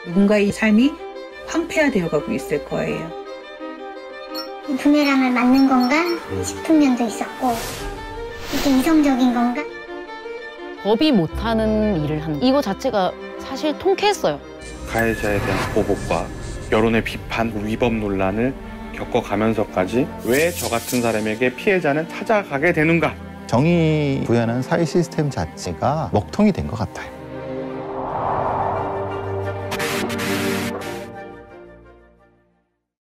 누군가의 삶이 황폐화되어 가고 있을 거예요. 이 부메랑을 맞는 건가 싶은 면도 있었고, 이게 이성적인 건가? 법이 못하는 일을 하는 이거 자체가 사실 통쾌했어요. 가해자에 대한 보복과 여론의 비판, 위법 논란을 겪어가면서까지 왜 저 같은 사람에게 피해자는 찾아가게 되는가? 정의 부여하는 사회 시스템 자체가 먹통이 된 것 같아요.